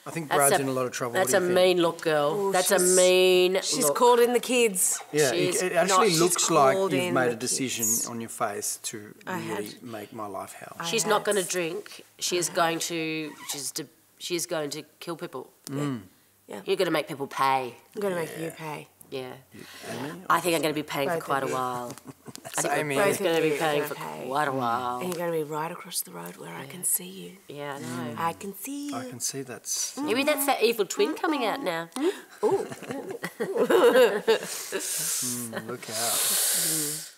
I think Brad's in a lot of trouble. That's a mean look, girl. Ooh, that's a mean She's look. called in the kids. Yeah, it actually looks like you've made a kids. decision on your face to really make my life hell. She's not going to drink. She is going to. She is going to kill people. Yeah. You're going to make people pay. I'm going to make you pay. Yeah. I think I'm going to be paying for quite a while. I think Amy. we're both going to be paying for pay. quite a while. And you're going to be right across the road where I can see you. Yeah, I know. I can see you. I can see that's... Maybe that's that evil twin coming out now. Ooh. Look out.